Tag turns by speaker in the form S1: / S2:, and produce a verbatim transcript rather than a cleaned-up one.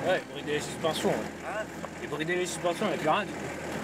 S1: Ouais, brider les suspensions. Ouais.
S2: Hein?
S1: Et brider les suspensions, il n'y a plus rien du coup.